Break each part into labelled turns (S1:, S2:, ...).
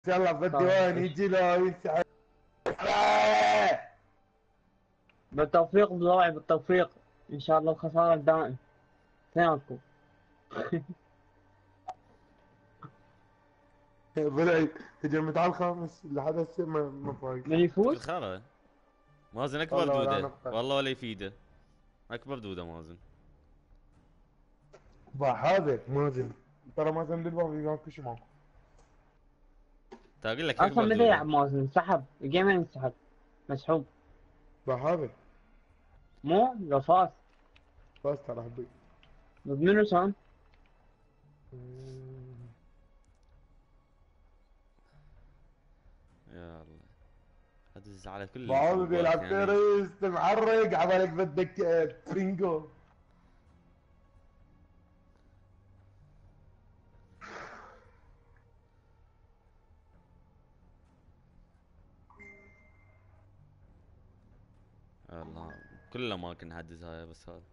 S1: يلا بالديوان يجي له وينسحب.
S2: بالتوفيق بالله بالتوفيق. ان شاء الله الخسارة الدائم. اثنيناتكم.
S1: بالعيد تجمد على الخامس لحد هسه ما فايق.
S2: من
S3: تكل
S2: يفوز؟
S3: خرا. مازن اكبر
S1: والله ولا
S3: دودة
S1: نقطة.
S3: والله ولا يفيده. اكبر دودة مازن.
S1: هذا مازن، ترى مازن بالباب ياكل شو ماكو.
S3: اقول لك
S2: اصلا
S3: اكبر
S2: متى
S3: دودة.
S2: يلعب مازن؟ انسحب الجيمين، انسحب مسحوب.
S1: هذا
S2: مو لو فاز
S1: بس ترى حبي.
S2: ضد منو كان؟
S3: يا الله ادز على كل
S1: بعوض
S3: الجروبات
S1: بيلعب
S3: يعني.
S1: تيرست معرق عبالك بدك ترينجو.
S3: يا الله كل ما كنا نحدث هاي بس هذا.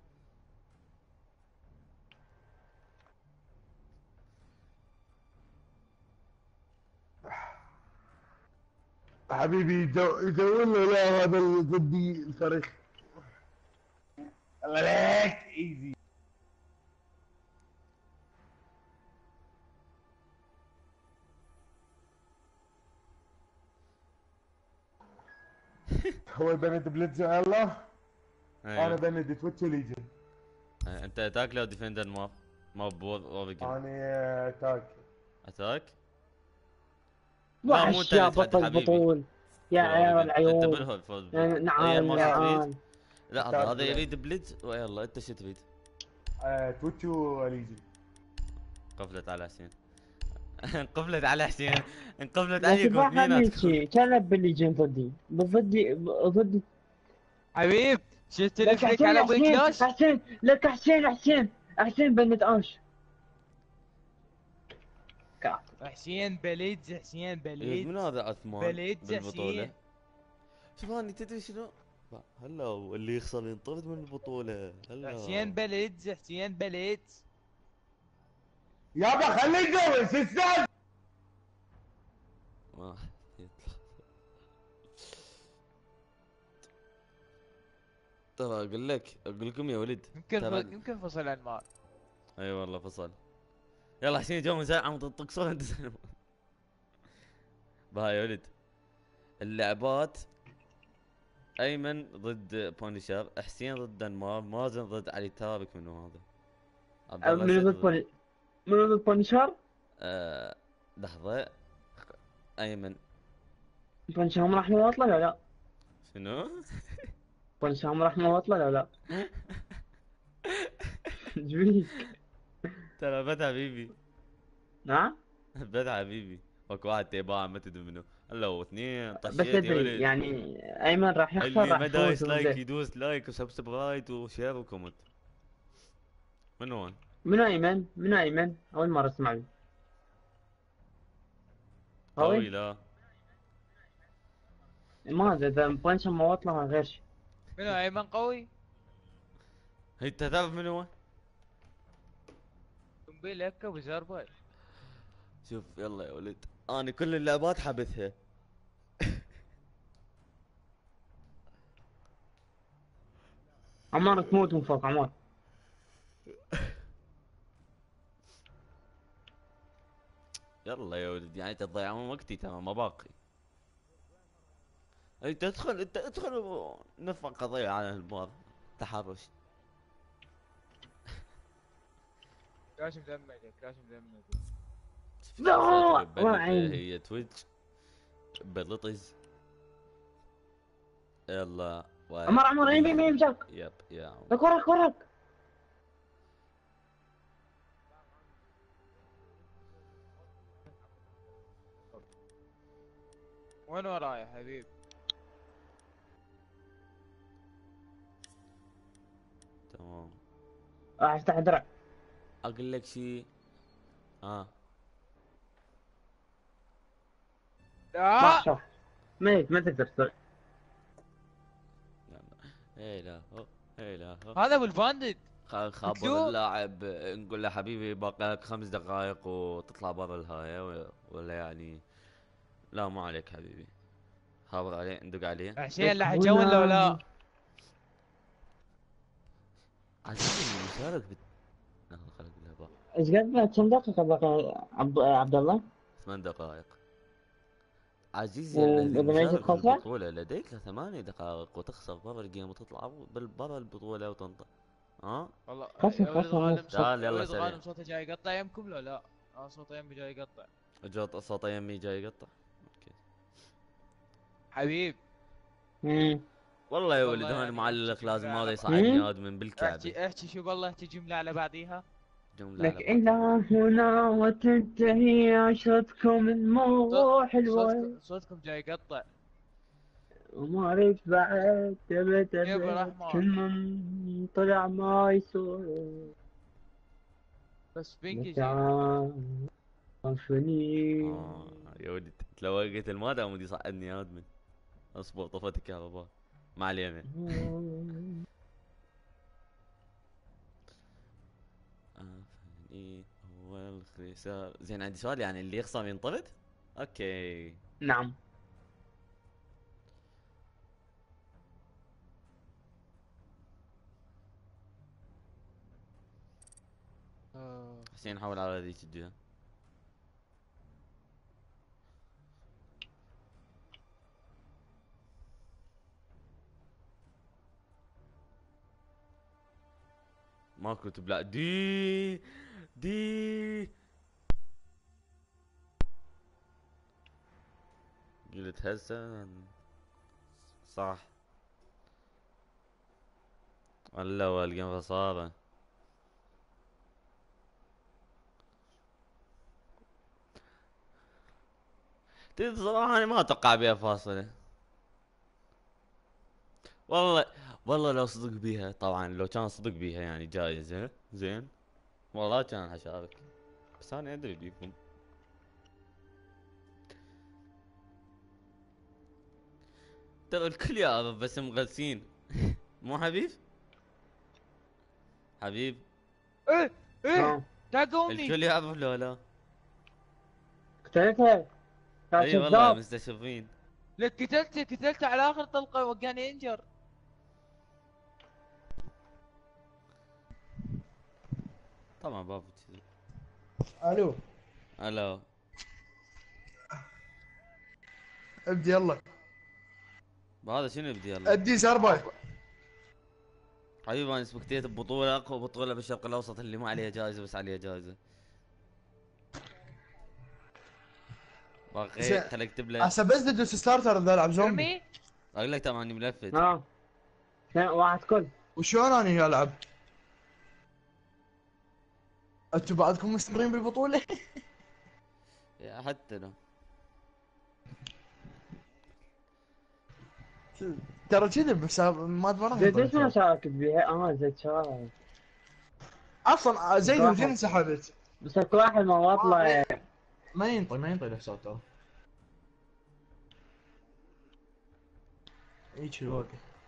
S1: حبيبي يدور له لا هذا ضدي الفرخ. الله عليك ايزي. هو بند بليتز يلا. انا
S3: ايوه.
S1: بند تويتش ليجن.
S3: انت اتاك لو ديفندر ما بورجن.
S1: انا تاك.
S3: اتاك. لا مو انت
S2: وحش
S3: اللي
S2: يا
S3: تحدد
S2: بطل
S3: حبيبي.
S2: بطول. يا عيال
S3: اورجن انت
S2: العيون.
S3: بالهول فوز بليد.
S2: يا
S3: اي
S2: نعال
S3: ما تريد.
S2: العيال.
S3: لا هذا يريد بليد ويلا انت شو تريد؟
S1: تويتش وليجن.
S3: قفلت على حسين. انقفلت على حسين. انقفلت
S2: لكن
S3: عليكم
S2: ما خليك
S3: اثنيناتكم.
S2: شي كان بالليجن ضدي.
S4: حبيب شفت
S2: لك
S4: الفريق
S2: حسين
S4: على ابوي
S2: حسين
S4: كلاش؟
S2: حسين لك حسين بنت انش.
S4: حسين بليدز، حسين
S3: يا
S4: بليدز
S3: من هذا عثمان
S4: بليدز
S3: بالبطولة؟
S4: حسين.
S3: شوف اني تدري شنو؟ هلا اللي يخسر ينطرد من البطولة هلا.
S4: حسين بليدز، حسين بليدز.
S1: يابا خليه يتجوز شو السالفه؟
S3: ما يطلع. ترى اقول لكم يا ولد.
S4: يمكن فصل انمار.
S3: اي والله فصل. يلا حسين جو مساء عم تطقصون انت. بهاي يا ولد. اللعبات ايمن ضد بونيشر، حسين ضد دنمار، مازن ضد علي تابك. منو هذا؟ عبد الله
S2: من
S3: سعد
S2: ضد من ضد بونشار.
S3: لحظة. ايمن.
S2: بونشار راح مواطلة ولا لا؟
S3: شنو؟
S2: بونشار راح مواطلة ولا لا؟ جبيك.
S3: ترى بد حبيبي.
S2: نعم.
S3: بد حبيبي. اكو واحد تيباع ما تدري منو. هلا واثنين
S2: بس
S3: طشيت يا
S2: ادري
S3: ولد.
S2: يعني ايمن راح يخسر
S3: اللي
S2: راح
S3: ما
S2: يفوز
S3: دايس لايك
S2: ضده.
S3: يدوس لايك وسبسكرايب وشير وكومنت. من هون؟
S2: منو ايمن؟ اول مرة اسمع له.
S3: قوي
S2: قوي.
S3: لا.
S2: ما ادري اذا بونشار مواطلة غير شيء.
S4: منو ايمن قوي؟
S3: انت تعرف من هو؟
S4: قنبيل هكا وزربل.
S3: شوف يلا يا ولد انا كل اللعبات حبثها.
S2: عمار تموت من فوق عمار.
S3: يلا يا ولد يعني تضيعون وقتي ترى ما باقي. انت ادخل نرفع قضية على البار. تحرش.
S4: كلاش مدمج، كلاش مدمج.
S2: لا
S3: بلد هي تويتش. بلطز. يلا
S2: عمار يمين جاك.
S3: يب يا
S2: لك وراك.
S4: وين وراي يا حبيب؟
S3: تمام.
S2: راح افتح درع.
S3: اقول لك شيء.
S4: لا
S2: شوف ميت ما تقدر تسوي.
S3: ايه لا ايه لا
S4: هذا ابو الباندد.
S3: خابر
S4: مكتوب.
S3: اللاعب نقول له حبيبي باقي لك 5 دقائق وتطلع برا الهاية ولا يعني لا ما عليك حبيبي، خابر عليه ندق عليه.
S4: حسين لا حجون ولا لا؟
S3: عزيزي المشارك لا خلق الله بقى.
S2: ايش قد كم دقيقة بقى عبد الله؟
S3: 8 دقائق. عزيزي الذي
S2: وإذا ما يجي
S3: مشارك في
S2: خسر؟
S3: البطولة لديك 8 دقائق وتخسر برا الجيم وتطلع برا البطولة وتنطق. ها؟
S4: والله
S2: خسر
S4: ولد
S2: خسر
S4: غانم
S2: خسر.
S3: تعال يلا
S4: ولد
S3: سريع.
S4: غانم صوته جاي يقطع يمكم لا لا؟ صوته يمي جاي يقطع.
S3: جوت صوت يمي جاي يقطع. اوكي.
S4: حبيب
S3: والله يا
S4: والله
S3: ولد انا
S4: يعني
S3: معلق
S4: احكي
S3: لازم
S4: جملة
S3: هذا
S4: على
S3: يصعدني ادمن بالكعبة.
S4: احكي شو والله احكي جملة على بعضيها.
S3: جملة على
S2: لك
S3: بعض.
S2: إلى هنا وتنتهي عشرتكم دموع حلوة
S4: صوتكم جاي يقطع.
S2: وما ريت بعد تبت
S4: يا ابو
S2: تبت
S4: رحمة
S2: كل من طلع ما يسوى
S4: بس بينك يجي.
S2: متى عرفني.
S3: يا ولد لو لقيت المادة مودي يصعدني يا ادمن. اصبر طفت الكهرباء. ما علينا. هو الخسار. زين عندي سؤال، يعني اللي يخسر ينطرد؟ اوكي.
S2: نعم.
S3: حسين حاول على ذيك الجهة. ماكو تبلع دي قلت هسه صح ولا والقى خسارة. تدري صراحة انا ما اتوقع بيها فاصلة. والله والله لو صدق بيها، طبعا لو كان صدق بيها يعني جايزة زين والله كان حشارك، بس انا ادري بيكم. ترى الكل يعرف بس مغلسين. مو حبيب؟ حبيب
S4: ايه ايه تاقوني.
S3: الكل يعرف لو لا؟
S2: قتلتها يا
S3: اي والله
S2: كذاب.
S3: مستشفين.
S4: لك قتلته على اخر طلقة وقاني ينجر.
S3: طبعا بابا كذي.
S1: الو
S3: الو
S1: ابدي يلا.
S3: هذا شنو بدي يلا؟
S1: ادي سرباي.
S3: حبيبي انا سبكتيت ببطولة، اقوى بطولة بالشرق الاوسط اللي ما عليها جائزة بس عليها جائزة. باقي خليك اكتب له.
S1: هسه بس تدوس ستارتر اذا العب زومبي.
S4: ارمي.
S3: اقول لك ترى اني ملفت.
S2: اثنين واحد كل.
S1: وشلون اني العب؟ انتوا بعدكم مستمرين بالبطولة؟
S3: يا حتى لو
S1: ترى كذي بس ما
S2: زيد ليش ما
S1: تمرن.
S2: شاركت بيها؟ زيد شارك.
S1: اصلا زيد
S2: واحد.
S1: وزين انسحبت.
S2: بس اكو واحد ما واطله.
S1: ما ينطي نفسه ترى. هيك الوقت.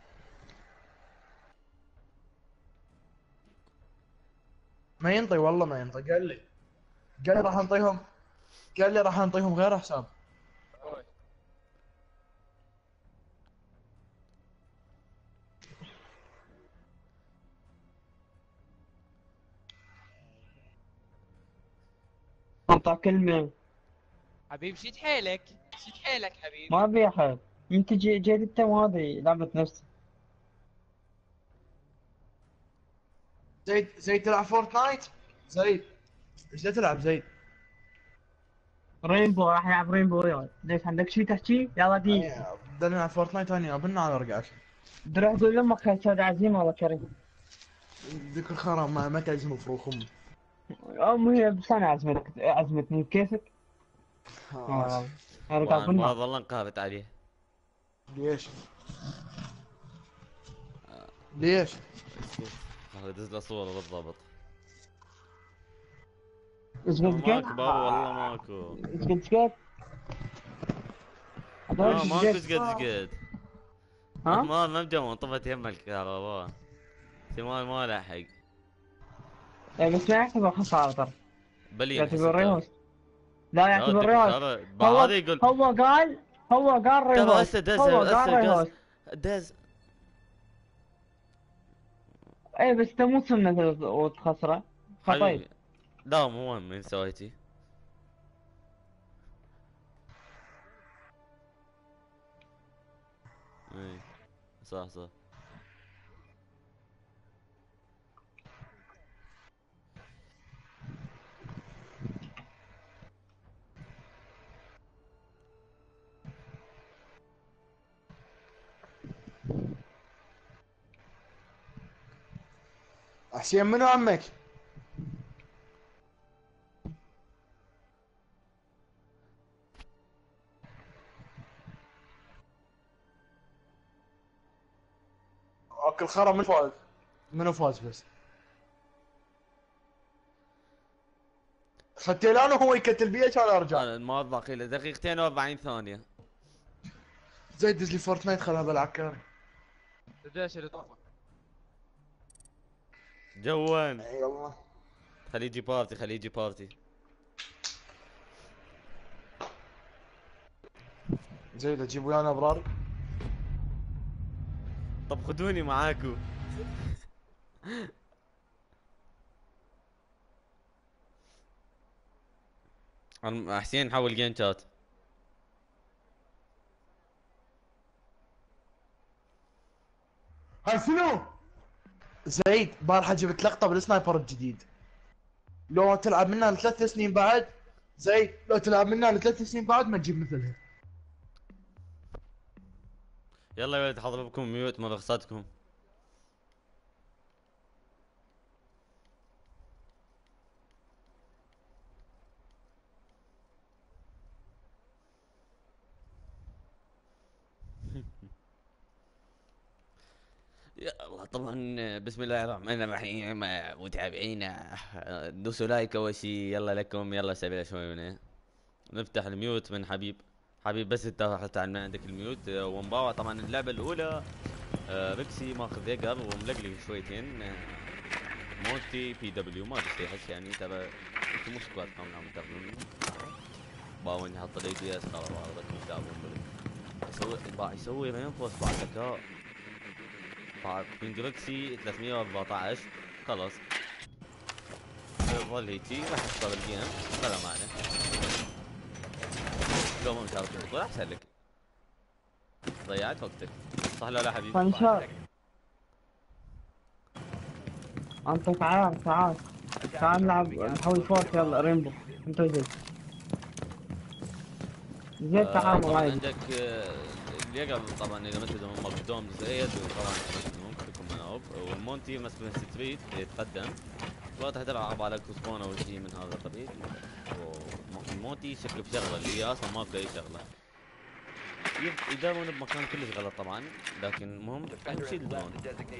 S1: ما ينطي والله ما ينطي، قال لي راح نعطيهم غير حساب.
S2: انطى كلمة.
S4: حبيب شد حيلك شد حيلك حبيب.
S2: ما ابي احد. انت جيت انت وهذه لعبة نفسي.
S1: زيد تلعب فورتنايت؟ زيد ايش تلعب زيد؟
S2: رينبو راح يلعب رينبو وياي. ليش عندك شي تحكي؟ يلا دي.
S1: بدنا نلعب فورتنايت انا ابنا على رقعك.
S2: تروح تقول لامك هاي تسوي عزيمة والله كريم.
S1: ذيك الخرا ما تعزم فروخ امي.
S2: هي بس انا عزمتني بكيفك.
S3: طبعا ما والله انقهرت عليه.
S1: ليش؟ ليش؟
S3: هذا دز له صورة بالضبط.
S2: اسكت
S3: ماكو بابا والله ماكو.
S2: اسكت.
S3: ماكو سكت.
S2: ها؟
S3: ما مجمع طفت يم الكهرباء. احتمال ما لحق.
S2: بس ما يحسب خسارة ترى.
S3: بلي
S2: يعتبر ريوس. لا يعتبر ريهوست.
S3: هذا يقول
S2: هو قال
S3: ترى
S2: ريهوست.
S3: هسه دز
S2: هو قال
S3: هسه
S2: ريهوست.
S3: دز
S2: ايه بس انت مو سنة وتخسره. خطيت.
S3: حبيبي. لا مو مهم من سويتي. اي صح صح.
S1: حسين منو عمك؟ اكل خرا من فاز. منو فاز بس؟ ختيلان وهو يكتل بيه كان ارجع.
S3: انا الماضي باقي له دقيقتين و40 ثانية.
S1: زي دز لي فورتنايت خلها بلعب كاري.
S4: الجيش اللي طوفه.
S3: جوان.
S1: اي والله.
S3: خليه يجي بارتي خليه يجي بارتي.
S1: زي اذا تجيب ويانا ابرار.
S3: طب خذوني معاكو. حسين حول جيم شات.
S1: هاي شنو؟ زيد بارحة جبت لقطة بالسنايبر الجديد. لو تلعب منها ل3 سنين بعد. زيد لو تلعب منها ل3 سنين بعد ما تجيب مثلها.
S3: يلا يا ولد حضر لكم ميوت ما رخصتكم. يا الله طبعا بسم الله الرحمن الرحيم متابعينا دوسوا لايك اول شي يلا لكم يلا سبيل شوي من نفتح الميوت من حبيب بس انت تعال ما عندك الميوت ومباوع طبعا اللعبة الأولى ريكسي ماخذ يقر وملقلق شويتين مونتي بي دبليو ما ادري احس يعني ترى انتم مو سكواد كامل عم تاخذون باون يحط الاي دي اس خلاص بعضكم تلعبون يسوي رينفورس بعد ذكاء بعد من جالكسي 314 خلاص يظل هيجي راح يحصل الجيم طلع معنا لو ما مشارك البطولة احسن لك ضيعت وقتك صح لا لا حبيبي
S2: فانشار انت تعال نلعب نحول فورت يلا ريمبو انت وزيد تعال
S3: طبعا
S2: معي.
S3: عندك اليقظ طبعا اذا ما تدرون مقدوم زيد طبعا ممكن يكون منوب والمونتي مثل ستريت يتقدم لا تحتاج على بالك سبون او شيء من هذا القبيل والمونتي شكله بشغله اللي هي اصلا ما في اي شغله يداومون بمكان كلش غلط طبعا لكن المهم اهم شيء الدرون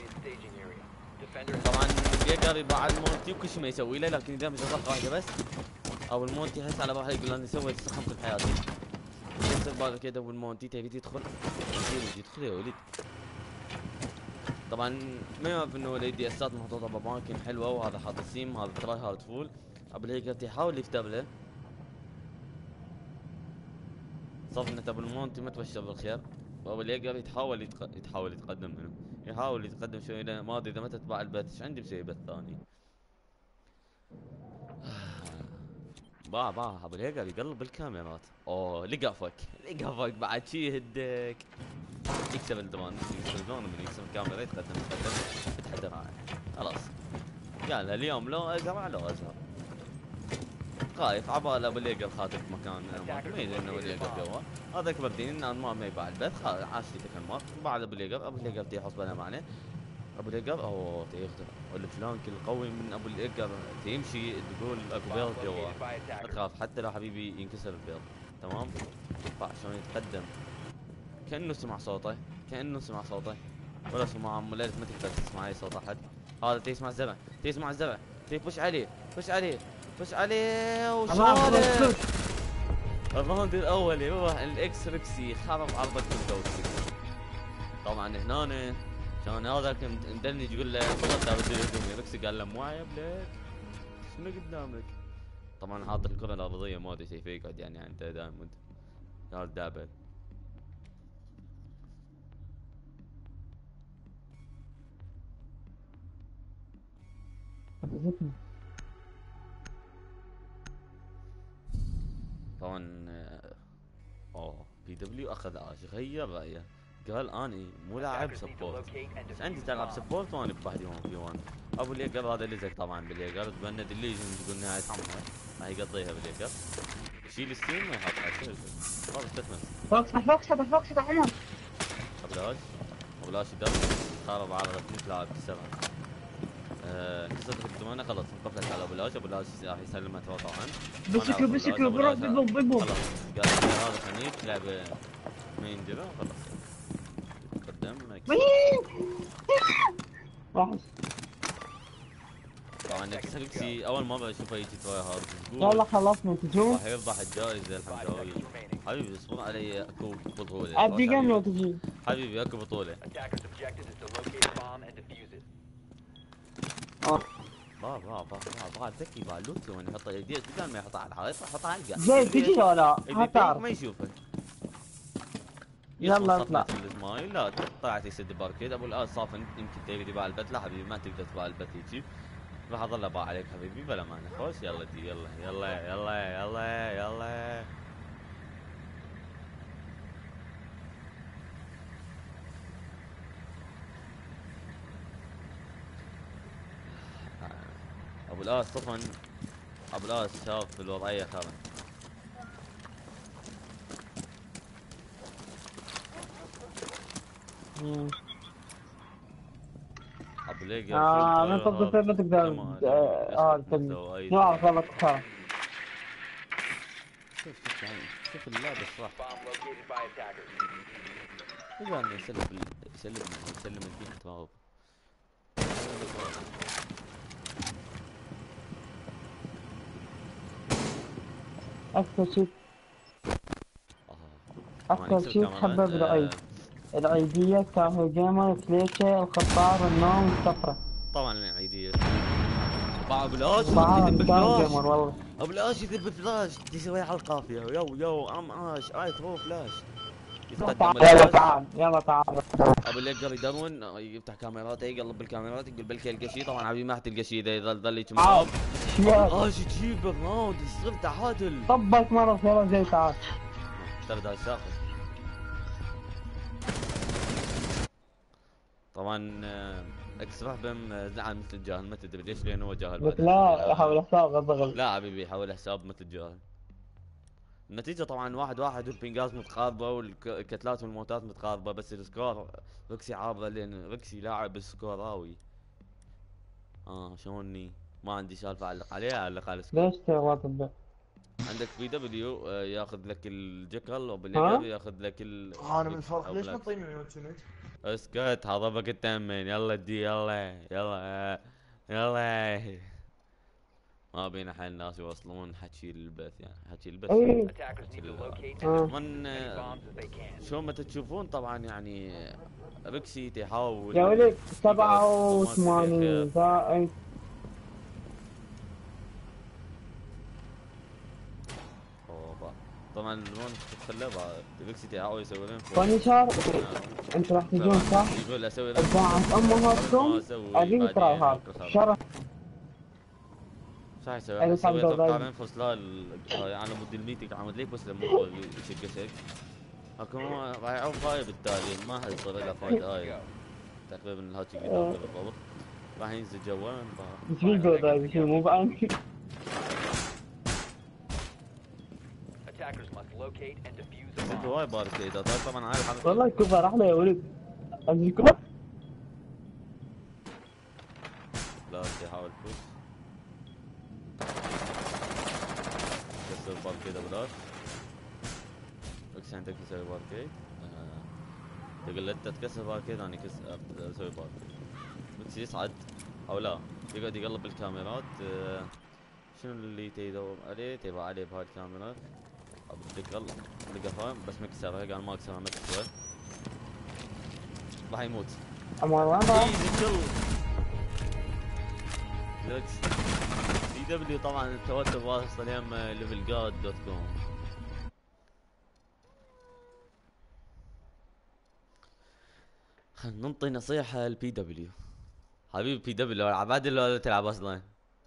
S3: طبعا يقدر يباع المونتي وكل شيء ما يسوي له لكن اذا مش طلقه واحده بس او المونتي يحس على روحه يقول انا سويت استخدمت في حياتي يصير بالك كذا والمونتي تبي تدخل يدخل يا ولد طبعا ما يعرف انه الاي دي اسات محطوطه باماكن حلوه وهذا حاط السيم هذا تراي هارد فول قبل هيك يحاول يفتح له صفنة ابو المونتي ما تبشر بالخير وابو اليقر يحاول يتقدم منه يحاول يتقدم شوي ما ادري اذا متى تباع البث ايش عندي مسوي بث ثاني باع ابو اليقر يقلب الكاميرات اوه لقفك بعد شي يهدك يكسب الدرون من يكسب الكاميرا يتقدم فتح دراعه خلاص قال اليوم لو ازرع لو ازرع خايف عبال ابو اليقر خاطر مكان ما يدري انه ابو اليقر جوا هذا اكبر دين ان ما يباع البث عاش تلك المار بعد ابو اليقر تيحط بنا معنا ابو اليقر اوه تيخدم والفلانك القوي من ابو اليقر تيمشي تقول اكو بيض جوا لا تخاف حتى لو حبيبي ينكسر البيض تمام عشان يتقدم كانه سمع صوته ولا سمع ليلة ما تقدر تسمع اي صوت احد هذا تسمع الزرع تفش عليه وشاله الراوند الاول يروح الاكس ريكسي خرب عرضك بالكوكسي طبعا هنا كان هذا كنت مدلني يقول له والله بدي هدومي ريكسي قال له مو عيب لك شنو قدامك طبعا حاط الكره الارضيه ما ادري شيء فيقعد يعني عنده دايموند. هذا دابل. طبعا اوه بي دبليو اخذ اش غير رايه، قال اني مو لاعب سبورت، بس عندي تلعب سبورت وانا بوحدي 1 في 1. ابو ليجر هذا لزق طبعا بالليجر، تبند الليجنز يقول نهايه عمرها راح يقضيها بالليجر، يشيل السين ويحطها خلاص استثمر.
S2: فوق سطح فوق سطح عمر.
S3: ابلاش ابلاش يدرب خرب على مثل لاعب السبعه. انكسرت الدمانه خلاص انقفلت على ابلاش، ابلاش راح يسلمها طبعا.
S2: بسكو بيبو
S3: خلاص قال هذا خنيك لعبه ما يندرى خلاص. قدم
S2: راح
S3: طبعا اكسي اول مره اشوفه يجي تراي هارد.
S2: يلا خلصنا تجون.
S3: راح يربح الجائزه الحمداوي. حبيبي اصبر علي اكو بطوله.
S2: ادي جيم لو تجي.
S3: حبيبي اكو بطوله. ذكي بالوتي وين يحط يديه بدل ما يحطها على الحائط يحطها على القاع.
S2: زين تجي ولا
S3: هتعرف ما يشوفه.
S2: يلا اطلع.
S3: الزمايل لا طلعت يسد باركيد. ابو الاس صافن يمكن تقدر تباع البت. لا حبيبي ما تقدر تباع البت هيجي. راح اظل اباع عليك حبيبي بلا مانع. خوش يلا دي يلا يلا يلا يلا يلا. ابو الاس صفن. ابو الاس شاف الوضعيه خرا. ابو ليجر
S2: ما تقدر ما تقدر ما اعرف والله خلاص.
S3: شوف يعني شوف اللعبه صح. يقدر يسلم الدين تراب.
S2: أكثر شيء تحبه بالعيد. العيدية، كافي جيمر، كليشة، الخطار، النوم، السفرة.
S3: طبعا العيدية. ابو الاش
S2: طبعا
S3: يذب
S2: كافي
S3: فلاش.
S2: جيمر والله.
S3: ابو الاش يذب فلاش يسوي على القافية. يو ام اش اي ثرو فلاش.
S2: يلا تعال يلا تعال.
S3: ابو اللي يقدر يدرون يفتح كاميراته يقلب بالكاميرات يقول بلكي القشي. طبعا حبيبي ما حتلقى شيء اذا يظل يتمرب. ايش تجيب راوند يصير تعادل.
S2: طبك مرة يلا زي تعال.
S3: ترى ده الشاقي. طبعا اكس راح بهم زعل مثل الجاهل ما تدري ليش لانه هو جاهل.
S2: قلت لا يحاول حساب غض.
S3: لا حبيبي يحول حساب مثل الجاهل. النتيجة طبعا 1-1 والبنجاز متقاربة والكتلات والموتات متقاربة بس السكور ركسي عابرة لان ركسي لاعب سكوراوي. شلوني ما عندي سالفة اعلق عليه اعلق على السكور.
S2: ليش تبغى
S3: عندك بي دبليو ياخذ لك الجكل وبالليجر ياخذ لك
S1: انا من الفرق ليش نعطيني ميوت شنو؟
S3: اسكت هضبك التأمين. يلا دي يلا يلا يلا. ما بينا حال الناس يوصلون حكي البث يعني حكي البث. من شو ما تشوفون طبعا يعني ركسي تحاول
S2: يا ولد 87 زائد.
S3: طبعا المون تتخلى ركسي تحاول يسوي لهم
S2: فنشر. انت راح تجون صح؟
S3: يقول اسوي لهم
S2: بعد امهاتكم ابي ترى هذا شرف.
S3: صح يسوي اتوقع من فصلها على مود الميتنج عمود ليك بس لما هو يشق اكو راح يعوف هاي بالتالي ما حيصير له فايده. تقريبا الهاتش اللي بالضبط راح ينزل جوا.
S2: ايش بيقول هذا شو مو بعاني.
S3: انت هواي بارك اذا طبعا هاي الحركه
S2: والله كفر احلى يا ولد. ادري كفر.
S3: لا يحاول يفوز. كسر باركيد بلاش. اكس عندك تسوي باركيد. تقول له انت تكسر باركيد انا اسوي باركيد. بس يصعد او لا يقعد يقلب بالكاميرات. شنو اللي تدور عليه؟ تبع عليه بهاي الكاميرات. الدقل لقفها بس ما كسرها قال ما كسرها ما كسرها راح يموت.
S2: عمر وين راح؟
S3: لكس دبليو طبعا التوتر واصل يم levelguard.com. خلنا ننطي نصيحة البي دبليو. حبيبي بي دبليو عبادي لو تلعب اصلا.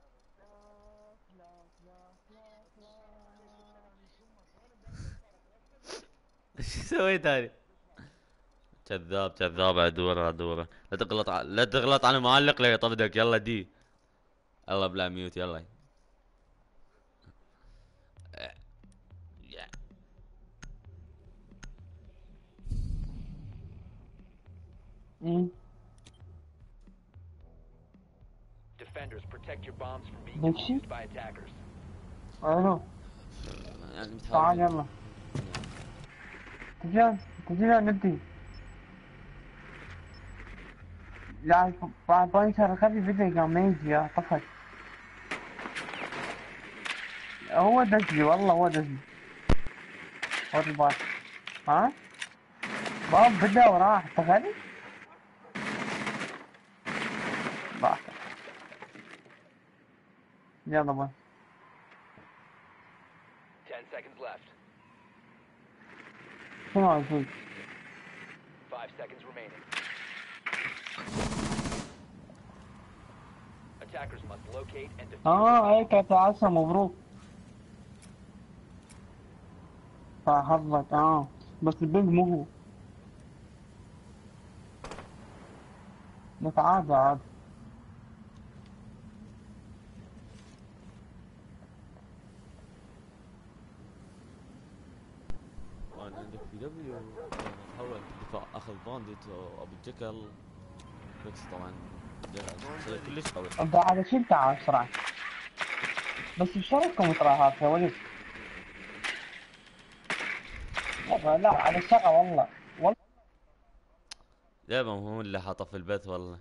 S3: ايش سويت هذه؟ كذاب كذاب، ادوره ادوره. لا تغلط على المعلق لا يطردك. يلا دي. يلا بلا ميوت يلا.
S2: ايه
S5: Defenders, protect your bombs from being
S2: ماشي.
S5: defused by attackers.
S2: الو
S3: يعني
S2: تعال
S3: متحاول.
S2: يلا. تجي تجي نبدي. لا باينشر خلي فيديو قام ما يجي يا طفل. هو دزلي والله هو دزلي. هو البار. ها؟ باب بدا وراح تخيل. راح. يلا باي.
S5: 10 seconds left.
S2: شنو عايزين؟
S5: 5 seconds remaining. Attackers must locate and defuse.
S2: هيك تعسى مبروك. حظك بس البنج مو هو. بس عادي عادي.
S3: وانا عندك بي دبليو تحول دفاع اخذ بانديت ابو جكل بس طبعا شيء كلش قوي.
S2: انت على شي تعال بسرعة. بس بشركم تراها يا ولد. لا على الشقة والله.
S3: دائما هو اللي حاطه في البث والله.